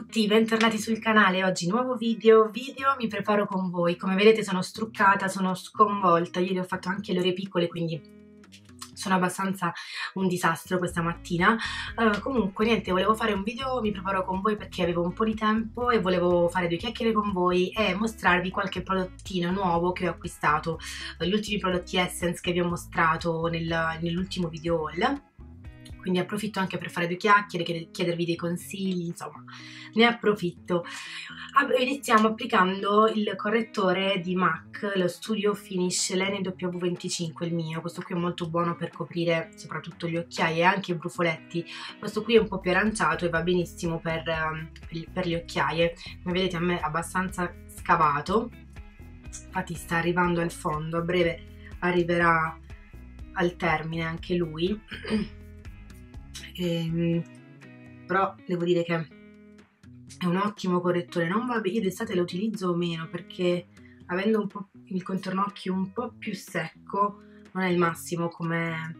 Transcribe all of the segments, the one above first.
tutti, bentornati sul canale. Oggi nuovo video, mi preparo con voi. Come vedete sono struccata, sono sconvolta. Ieri ho fatto anche le ore piccole, quindi sono abbastanza un disastro questa mattina. Comunque niente, volevo fare un video, mi preparo con voi perché avevo un po' di tempo e volevo fare due chiacchiere con voi e mostrarvi qualche prodottino nuovo che ho acquistato. Gli ultimi prodotti Essence che vi ho mostrato nell'ultimo video haul. Quindi approfitto anche per fare due chiacchiere, chiedervi dei consigli, insomma, ne approfitto. Iniziamo applicando il correttore di MAC, lo Studio Finish l'NW25, il mio. Questo qui è molto buono per coprire soprattutto gli occhiai e anche i brufoletti. Questo qui è un po' più aranciato e va benissimo per le occhiaie. Come vedete a me è abbastanza scavato, infatti sta arrivando al fondo, a breve arriverà al termine anche lui. Però devo dire che è un ottimo correttore. Non va bene, io d'estate lo utilizzo meno perché avendo un po' il contorno occhi un po' più secco non è il massimo come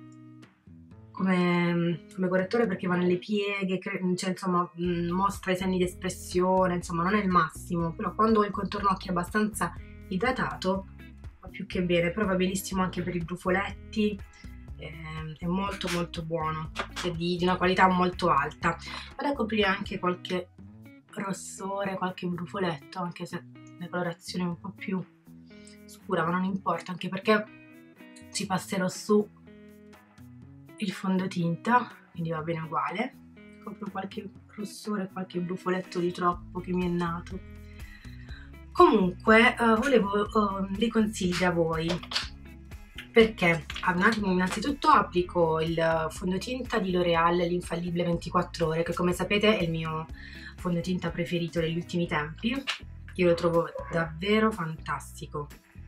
correttore, perché va nelle pieghe, cioè insomma mostra i segni di espressione, insomma non è il massimo. Però quando ho il contorno occhi abbastanza idratato va più che bene. Però va benissimo anche per i brufoletti. È molto molto buono, è di una qualità molto alta. Vado a coprire anche qualche rossore, qualche brufoletto, anche se la colorazione è un po' più scura, ma non importa, anche perché ci passerò su il fondotinta, quindi va bene uguale. Copro qualche rossore, qualche brufoletto di troppo che mi è nato. Comunque volevo dei consigli da voi, perché innanzitutto applico il fondotinta di L'Oréal, l'infallibile 24 ore, che come sapete è il mio fondotinta preferito negli ultimi tempi. Io lo trovo davvero fantastico.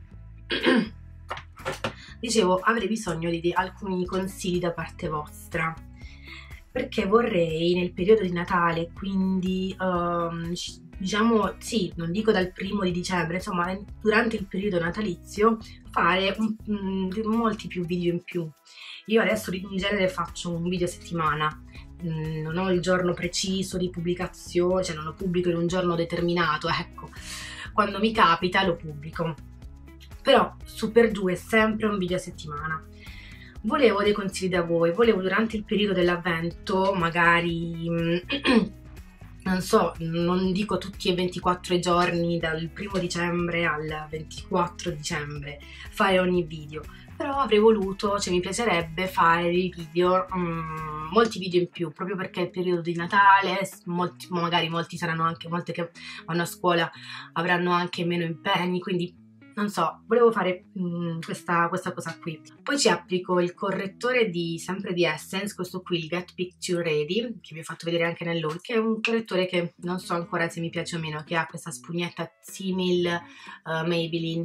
Dicevo, avrei bisogno di alcuni consigli da parte vostra, perché vorrei nel periodo di Natale, quindi diciamo, sì, non dico dal 1° di dicembre, insomma durante il periodo natalizio fare molti più video in più. Io adesso in genere faccio un video a settimana, non ho il giorno preciso di pubblicazione, cioè non lo pubblico in un giorno determinato, ecco, quando mi capita lo pubblico, però su per giù è sempre un video a settimana. Volevo dei consigli da voi, volevo durante il periodo dell'avvento magari non so, non dico tutti e 24 giorni dal 1° dicembre al 24 dicembre fare ogni video, però avrei voluto, cioè mi piacerebbe fare dei video, molti video in più, proprio perché è il periodo di Natale, magari molti saranno anche, molte che vanno a scuola avranno anche meno impegni, quindi non so, volevo fare questa cosa qui. Poi ci applico il correttore sempre di Essence, questo qui, il Get Picture Ready, che vi ho fatto vedere anche nell'haul, che è un correttore che non so ancora se mi piace o meno, che ha questa spugnetta simil Maybelline.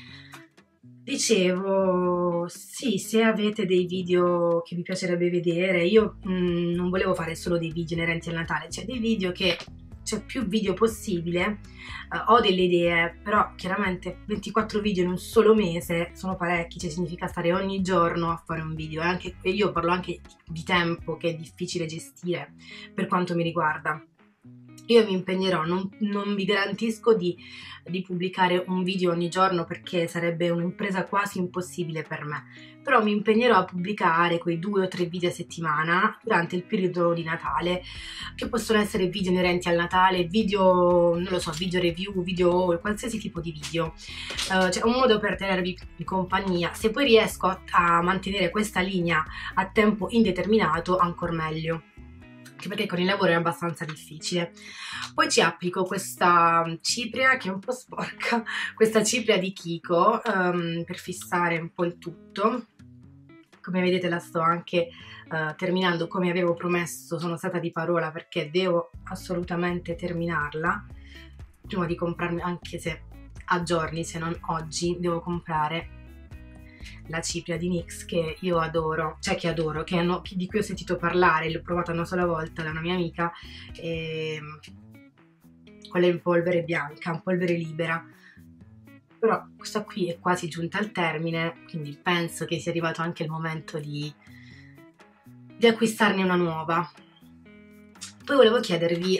Dicevo, sì, se avete dei video che vi piacerebbe vedere, io non volevo fare solo dei video inerenti al Natale, cioè dei video che... c'è più video possibile. Ho delle idee, però chiaramente 24 video in un solo mese sono parecchi, cioè significa stare ogni giorno a fare un video, e anche io parlo anche di tempo che è difficile gestire per quanto mi riguarda. Io mi impegnerò, non vi garantisco di pubblicare un video ogni giorno perché sarebbe un'impresa quasi impossibile per me, però mi impegnerò a pubblicare quei 2 o 3 video a settimana durante il periodo di Natale, che possono essere video inerenti al Natale, video, non lo so, video review, video haul, qualsiasi tipo di video. Cioè un modo per tenervi in compagnia. Se poi riesco a mantenere questa linea a tempo indeterminato, ancor meglio, anche perché con il lavoro è abbastanza difficile. Poi ci applico questa cipria che è un po' sporca, questa cipria di Kiko, per fissare un po' il tutto. Come vedete la sto anche terminando, come avevo promesso, sono stata di parola perché devo assolutamente terminarla prima di comprarmi, anche se a giorni, se non oggi, devo comprare la cipria di NYX che io adoro, cioè che adoro, di cui ho sentito parlare, l'ho provata una sola volta da una mia amica, quella in polvere bianca, in polvere libera, però questa qui è quasi giunta al termine, quindi penso che sia arrivato anche il momento di acquistarne una nuova. Poi volevo chiedervi,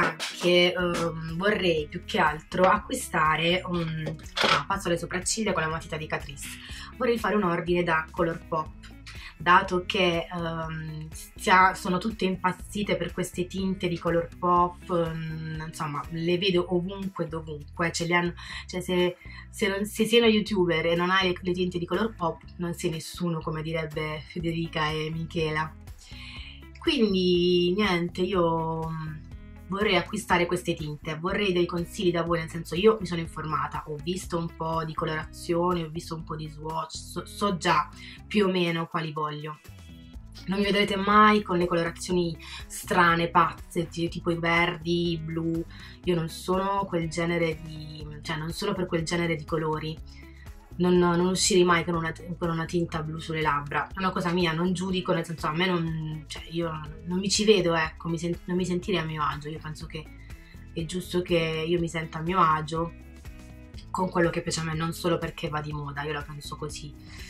vorrei più che altro acquistare un pasto alle sopracciglia con la matita di Catrice. Vorrei fare un ordine da Colourpop, dato che sono tutte impazzite per queste tinte di Colourpop, insomma le vedo ovunque e dovunque, ce le hanno, cioè se sei uno youtuber e non hai le tinte di Colourpop non sei nessuno, come direbbe Federica e Michela. Quindi niente, io vorrei acquistare queste tinte, vorrei dei consigli da voi, nel senso, io mi sono informata, ho visto un po' di colorazioni, ho visto un po' di swatch, so già più o meno quali voglio. Non mi vedrete mai con le colorazioni strane, pazze, tipo i verdi, i blu. Io non sono quel genere di, cioè non sono per quel genere di colori. Non uscirei mai con una tinta blu sulle labbra. È una cosa mia, non giudico, nel senso, a me non, cioè io non mi ci vedo, ecco, non mi sentirei a mio agio. Io penso che è giusto che io mi senta a mio agio con quello che piace a me, non solo perché va di moda, io la penso così.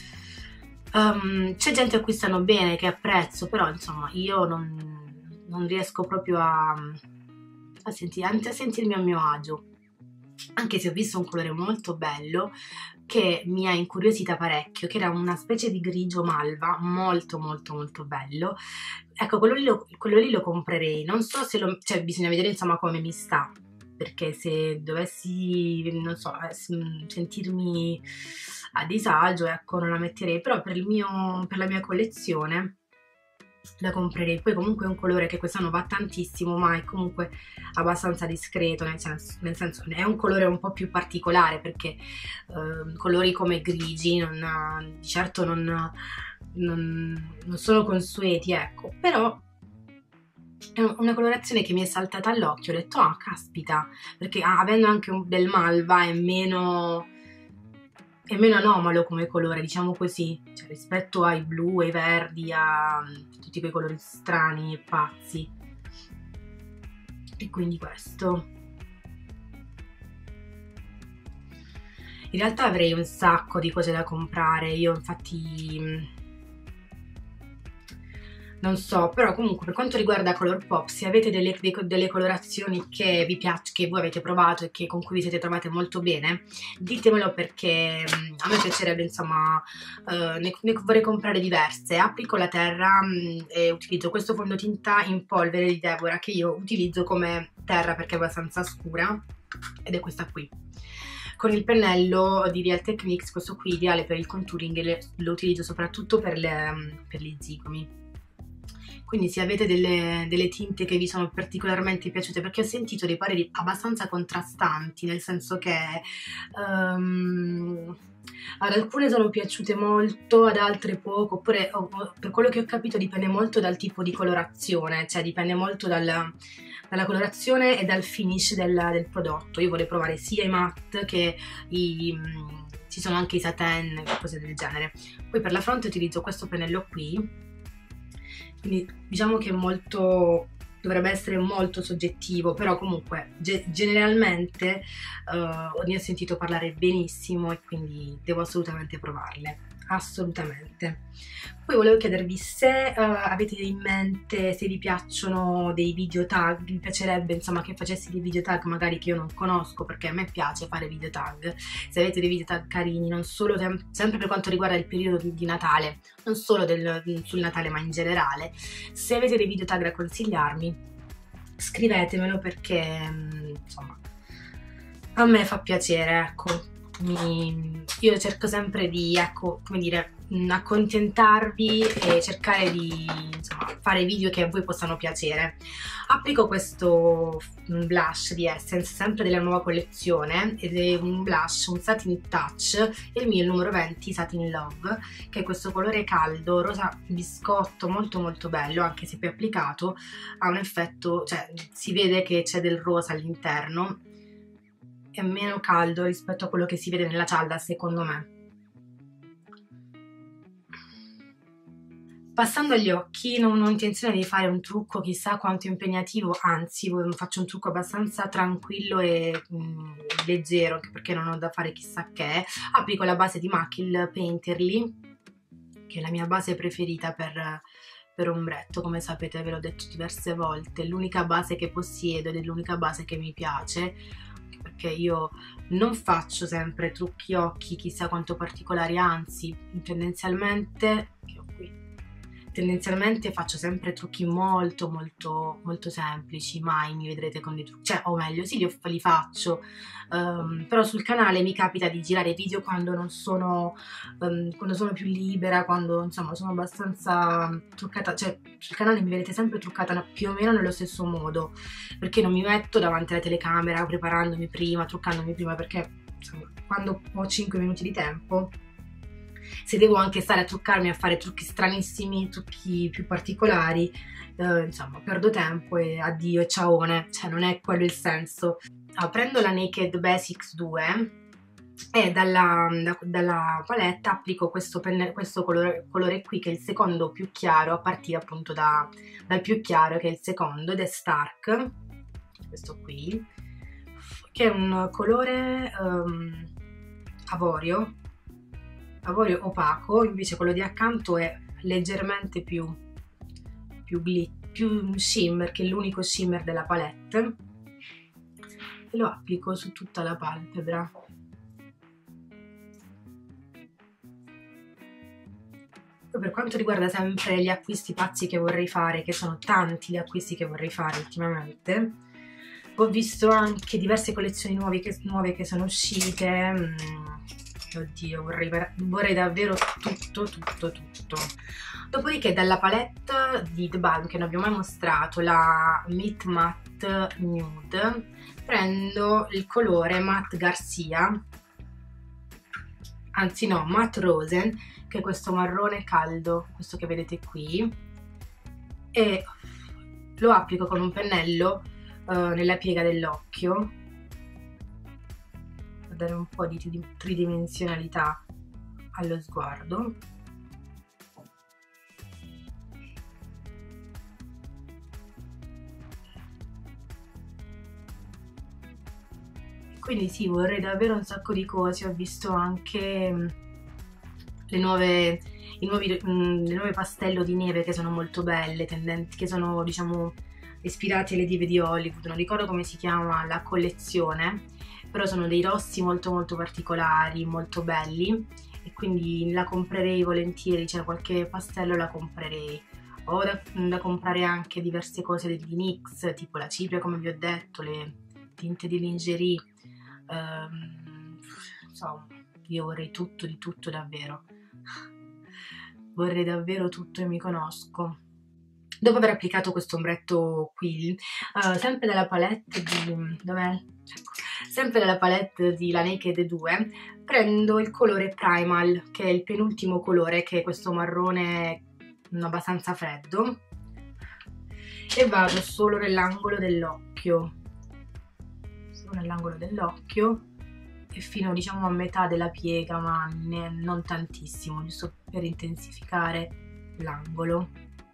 C'è gente a cui stanno bene, che apprezzo, però insomma io non riesco proprio a sentirmi a mio agio. Anche se ho visto un colore molto bello che mi ha incuriosita parecchio, che era una specie di grigio malva, molto molto molto bello. Ecco, quello lì lo comprerei. Non so se cioè bisogna vedere insomma come mi sta, perché se dovessi, non so, sentirmi a disagio, ecco, non la metterei, però per la mia collezione la comprerei. Poi comunque è un colore che quest'anno va tantissimo, ma è comunque abbastanza discreto, nel senso è un colore un po' più particolare, perché colori come grigi di certo non sono consueti, ecco, però è una colorazione che mi è saltata all'occhio, ho detto ah caspita, perché avendo anche del malva è meno anomalo come colore, diciamo così, cioè, rispetto ai blu, ai verdi, a tutti quei colori strani e pazzi. E quindi questo. In realtà avrei un sacco di cose da comprare, io infatti non so, però comunque per quanto riguarda Colourpop, se avete delle colorazioni che vi piacciono, che voi avete provato e con cui vi siete trovate molto bene, ditemelo, perché a me piacerebbe, insomma, ne vorrei comprare diverse. Applico la terra e utilizzo questo fondotinta in polvere di Deborah, che io utilizzo come terra perché è abbastanza scura, ed è questa qui. Con il pennello di Real Techniques, questo qui ideale per il contouring, lo utilizzo soprattutto per gli zigomi. Quindi se avete delle tinte che vi sono particolarmente piaciute, perché ho sentito dei pareri abbastanza contrastanti, nel senso che ad alcune sono piaciute molto, ad altre poco, oppure per quello che ho capito dipende molto dal tipo di colorazione, cioè dipende molto dalla colorazione e dal finish del prodotto. Io vorrei provare sia i matte che ci sono anche i satin, cose del genere. Poi per la fronte utilizzo questo pennello qui, quindi diciamo che dovrebbe essere molto soggettivo, però comunque generalmente ne ho sentito parlare benissimo e quindi devo assolutamente provarle, assolutamente. Poi volevo chiedervi se avete in mente, se vi piacciono dei video tag, mi piacerebbe insomma che facessi dei video tag magari che io non conosco, perché a me piace fare video tag. Se avete dei video tag carini, non solo sempre per quanto riguarda il periodo di Natale, non solo sul Natale ma in generale, se avete dei video tag da consigliarmi, scrivetemelo, perché insomma a me fa piacere, ecco. Io cerco sempre di, ecco, come dire, accontentarvi e cercare di, insomma, fare video che a voi possano piacere. Applico questo blush di Essence, sempre della nuova collezione, ed è un blush, un Satin Touch, il mio, il numero 20, Satin Love, che è questo colore caldo, rosa biscotto, molto molto bello, anche se più applicato ha un effetto, cioè si vede che c'è del rosa all'interno, è meno caldo rispetto a quello che si vede nella cialda, secondo me. Passando agli occhi, non ho intenzione di fare un trucco chissà quanto impegnativo, anzi faccio un trucco abbastanza tranquillo e leggero, perché non ho da fare chissà che. Applico la base di MAC, il Painterly, che è la mia base preferita per per ombretto, come sapete ve l'ho detto diverse volte, l'unica base che possiedo ed è l'unica base che mi piace, perché io non faccio sempre trucchi occhi chissà quanto particolari, anzi tendenzialmente, che ho qui, tendenzialmente faccio sempre trucchi molto semplici, mai mi vedrete con dei trucchi, cioè, o meglio, sì, li faccio, però sul canale mi capita di girare video quando non sono, quando sono più libera, quando insomma sono abbastanza truccata, cioè sul canale mi vedete sempre truccata più o meno nello stesso modo, perché non mi metto davanti alla telecamera preparandomi prima, truccandomi prima, perché insomma, quando ho 5 minuti di tempo, se devo anche stare a truccarmi, a fare trucchi stranissimi, trucchi più particolari, insomma perdo tempo e addio e ciaone, cioè non è quello il senso. Prendo la Naked Basics 2 e dalla palette applico questo colore qui, che è il secondo più chiaro, a partire appunto dal più chiaro, che è il secondo, ed è Stark, questo qui, che è un colore avorio opaco, invece quello di accanto è leggermente più shimmer, che è l'unico shimmer della palette, e lo applico su tutta la palpebra. Poi per quanto riguarda sempre gli acquisti pazzi che vorrei fare, che sono tanti gli acquisti che vorrei fare ultimamente, ho visto anche diverse collezioni nuove che sono uscite. Oddio, vorrei davvero tutto. Dopodiché dalla palette di The Balm, che non abbiamo mai mostrato, la Meet Matte Nude, prendo il colore Matte Garcia, anzi no, Matte Rosen, che è questo marrone caldo, questo che vedete qui, e lo applico con un pennello nella piega dell'occhio, per dare un po' di tridimensionalità allo sguardo. Quindi sì, vorrei davvero un sacco di cose. Ho visto anche le nuove pastello di neve, che sono molto belle, che sono diciamo ispirate alle dive di Hollywood. Non ricordo come si chiama la collezione, però sono dei rossi molto particolari, molto belli, e quindi la comprerei volentieri, cioè qualche pastello la comprerei. Ho da comprare anche diverse cose degli NYX, tipo la cipria, come vi ho detto, le tinte di lingerie, insomma io vorrei tutto di tutto, davvero vorrei davvero tutto, e mi conosco. Dopo aver applicato questo ombretto qui, sempre dalla palette di dov'è? Ecco. Sempre dalla palette di La Naked 2, prendo il colore Primal, che è il penultimo colore, che è questo marrone abbastanza freddo, e vado solo nell'angolo dell'occhio, e fino diciamo a metà della piega, ma non tantissimo, giusto per intensificare l'angolo.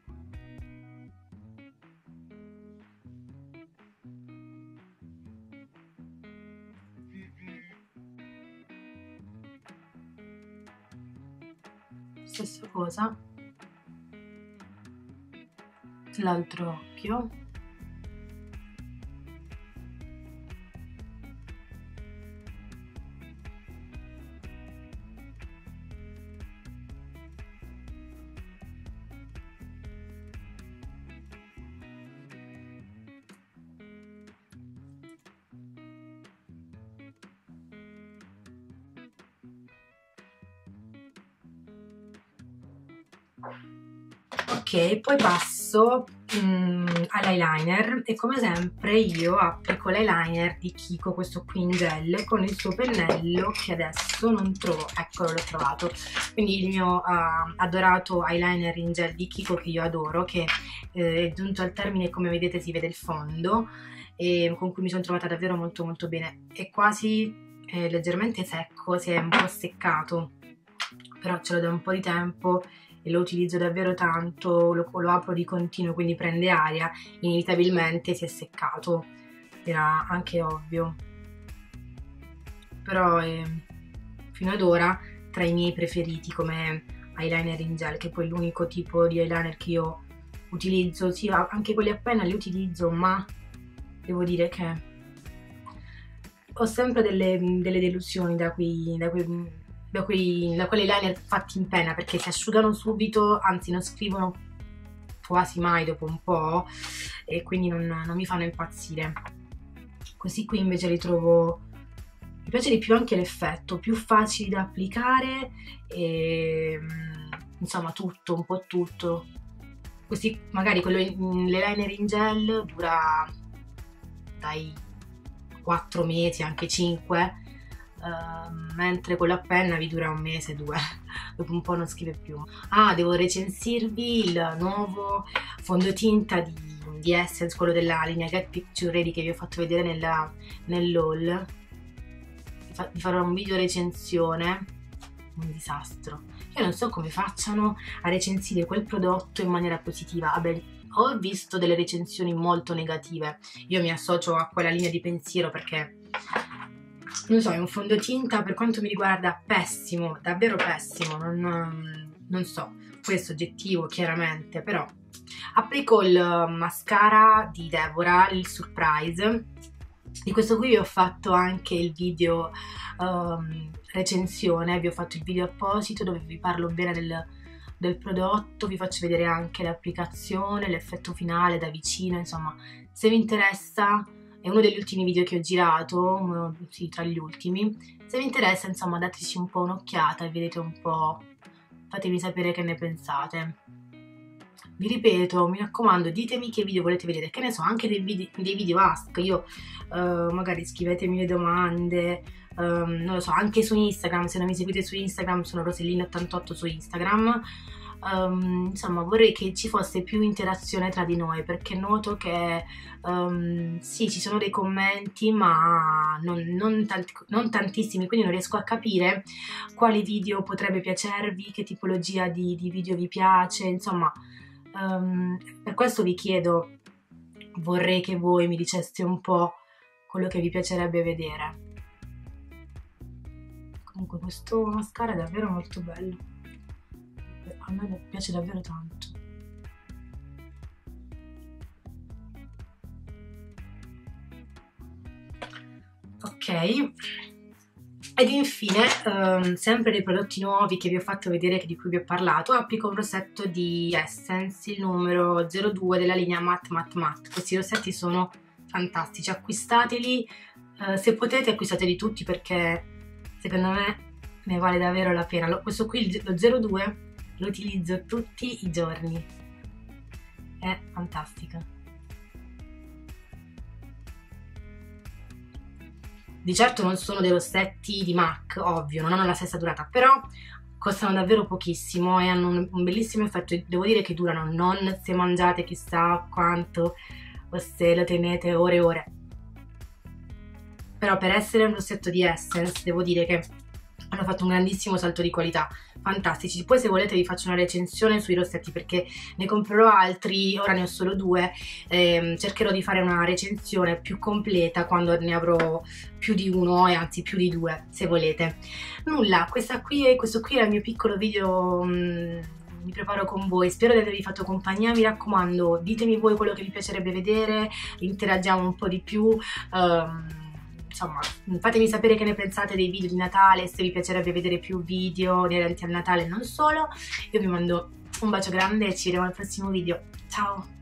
Stessa cosa l'altro occhio. Ok, poi passo all'eyeliner, e come sempre io applico l'eyeliner di Kiko, questo qui in gel, con il suo pennello che adesso non trovo, eccolo, l'ho trovato. Quindi il mio adorato eyeliner in gel di Kiko, che io adoro, che è giunto al termine, come vedete si vede il fondo, e con cui mi sono trovata davvero molto bene. È quasi leggermente secco, si è un po' seccato, però ce l'ho da un po' di tempo e lo utilizzo davvero tanto, lo apro di continuo, quindi prende aria, inevitabilmente si è seccato, era anche ovvio, però è fino ad ora tra i miei preferiti come eyeliner in gel, che poi è l'unico tipo di eyeliner che io utilizzo, sì, anche quelli a penna li utilizzo, ma devo dire che ho sempre delle delusioni da quei liner fatti in penna, perché si asciugano subito, anzi non scrivono quasi mai dopo un po', e quindi non mi fanno impazzire. Questi qui invece li trovo, mi piace di più anche l'effetto, più facili da applicare e insomma tutto, un po' tutto. Questi magari l'eyeliner in gel dura dai 4 mesi, anche 5, mentre quello a penna vi dura 1 mese, 2, dopo un po' non scrive più. Ah, devo recensirvi il nuovo fondotinta di Essence, quello della linea Get Picture Ready che vi ho fatto vedere nell'haul. Vi farò un video recensione, un disastro. Io non so come facciano a recensire quel prodotto in maniera positiva. Vabbè, ho visto delle recensioni molto negative, io mi associo a quella linea di pensiero perché non so, è un fondotinta per quanto mi riguarda pessimo, davvero pessimo, non so, poi è soggettivo chiaramente, però applico il mascara di Deborah, il Surprise. Di questo qui vi ho fatto anche il video recensione, vi ho fatto il video apposito dove vi parlo bene del prodotto, vi faccio vedere anche l'applicazione, l'effetto finale da vicino, insomma, se vi interessa, è uno degli ultimi video che ho girato, sì, tra gli ultimi, se vi interessa, insomma, dateci un po' un'occhiata e vedete un po', fatemi sapere che ne pensate. Vi ripeto, mi raccomando, ditemi che video volete vedere, che ne so, anche dei video ask, io magari scrivetemi le domande, non lo so, anche su Instagram, se non mi seguite su Instagram sono Rosellina88 su Instagram. Insomma, vorrei che ci fosse più interazione tra di noi, perché noto che sì, ci sono dei commenti ma non tantissimi, quindi non riesco a capire quali video potrebbe piacervi, che tipologia di video vi piace, insomma. Per questo vi chiedo, vorrei che voi mi diceste un po' quello che vi piacerebbe vedere. Comunque questo mascara è davvero molto bello, a me piace davvero tanto. Ok, ed infine, sempre dei prodotti nuovi che vi ho fatto vedere, di cui vi ho parlato, applico un rossetto di Essence, il numero 02 della linea Matte Matte Matte. Questi rossetti sono fantastici, acquistateli, se potete acquistateli tutti perché secondo me ne vale davvero la pena. Questo qui, lo 02, lo utilizzo tutti i giorni, è fantastica. Di certo non sono dei rossetti di MAC, ovvio, non hanno la stessa durata, però costano davvero pochissimo e hanno un bellissimo effetto. Devo dire che durano, non se mangiate chissà quanto o se lo tenete ore e ore. Però per essere un rossetto di Essence devo dire che hanno fatto un grandissimo salto di qualità, fantastici. Poi se volete vi faccio una recensione sui rossetti perché ne comprerò altri, ora ne ho solo 2, cercherò di fare una recensione più completa quando ne avrò più di uno, e anzi più di 2 se volete. Nulla, questo qui era il mio piccolo video, mi preparo con voi, spero di avervi fatto compagnia, mi raccomando ditemi voi quello che vi piacerebbe vedere, interagiamo un po' di più, insomma, fatemi sapere che ne pensate dei video di Natale, se vi piacerebbe vedere più video inerenti al Natale e non solo. Io vi mando un bacio grande e ci vediamo al prossimo video. Ciao!